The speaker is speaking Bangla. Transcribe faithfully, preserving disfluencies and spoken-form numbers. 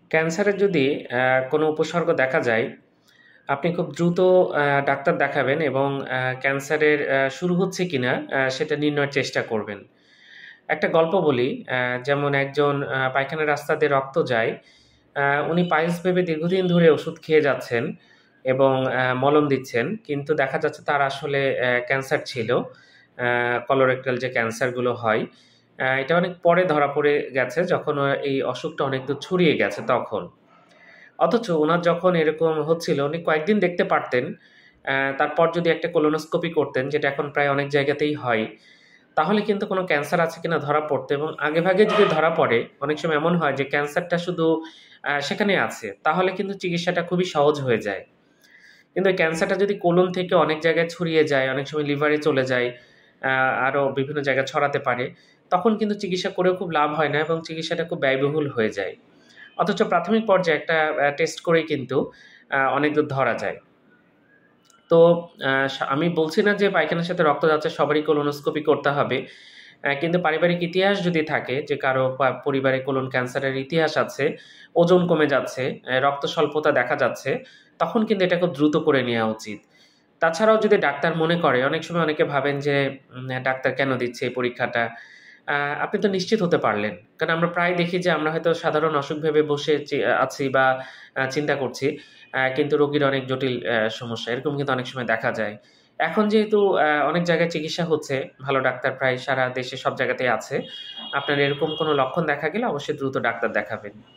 ক্যান্সারের যদি আ কোনো উপসর্গ দেখা যায়, আপনি খুব দ্রুত আ ডাক্তার দেখাবেন এবং আ ক্যান্সারের আ শুরু হচ্ছে কিনা আ সেটা নির্ণয়ের চেষ্টা করবেন। একটা গল্প বলি, আ যেমন একজন আ পায়খানার রাস্তা দিয়ে রক্ত যায়। আ উনি পাইলস ভেবে দীর্ঘদিন ধরে ওষুধ খেয়ে যাচ্ছেন এবং আ মলম দিচ্ছেন। কিন্তু দেখা যাচ্ছে তার আসলে অ্যা ক্যান্সার ছিল। আ কলোরেক্টাল যে ক্যান্সারগুলো হয়। আ এটা অনেক পরে ধরা পড়ে গেছে যখন অ এই অসুখটা অনেক দূর ছড়িয়ে গেছে তখন। অথচ উনার যখন এরকম হচ্ছিল উনি কয়েকদিন দেখতে পারতেন। অ্যা তারপর যদি একটা কোলোনোস্কোপি করতেন, যেটা এখন প্রায় অনেক জায়গাতেই হয়, তাহলে কিন্তু কোনো ক্যান্সার আছে কিনা ধরা পড়তো এবং আগেভাগে যদি ধরা পড়ে, অনেক সময় এমন হয় যে ক্যান্সারটা শুধু আ সেখানেই আছে। তাহলে কিন্তু চিকিৎসাটা খুবই সহজ হয়ে যায়। কিন্তু এই ক্যান্সারটা যদি কোলন থেকে অনেক জায়গায় ছড়িয়ে যায়, অনেক সময় লিভারে চলে যায়, আ আরো বিভিন্ন জায়গায় ছড়াতে পারে, তখন কিন্তু চিকিৎসা করেও খুব লাভ হয় না এবং চিকিৎসাটা খুব ব্যয়বহুল হয়ে যায়। অথচ প্রাথমিক পর্যায়ে একটা আ টেস্ট করেই কিন্তু আ অনেক দূর ধরা যায়। তো আ সা আমি বলছি না যে পায়খানার সাথে রক্ত যাচ্ছে সবারই কোলোনোস্কোপি করতে হবে। অ্যা কিন্তু পারিবারিক ইতিহাস যদি থাকে যে কারো পা পরিবারে কোলন ক্যান্সারের ইতিহাস আছে, ওজন কমে যাচ্ছে, অ্যা রক্ত স্বল্পতা দেখা যাচ্ছে, তখন কিন্তু এটা খুব দ্রুত করে নেয়া উচিত। তাছাড়াও যদি ডাক্তার মনে করে, অনেক সময় অনেকে ভাবেন যে উম ডাক্তার কেন দিচ্ছে এই পরীক্ষাটা? আ আপনি তো নিশ্চিত হতে পারলেন। কারণ আমরা প্রায় দেখি যে আমরা হয়তো সাধারণ অসুখ ভেবে বসে চি আছি বা আ চিন্তা করছি। আ কিন্তু রোগীর অনেক জটিল অ্যা সমস্যা। এরকম কিন্তু অনেক সময় দেখা যায়। এখন যেহেতু আ অনেক জায়গায় চিকিৎসা হচ্ছে, ভালো ডাক্তার প্রায় সারা দেশে সব জায়গাতেই আছে। আপনার এরকম কোনো লক্ষণ দেখা গেলে অবশ্যই দ্রুত ডাক্তার দেখাবেন।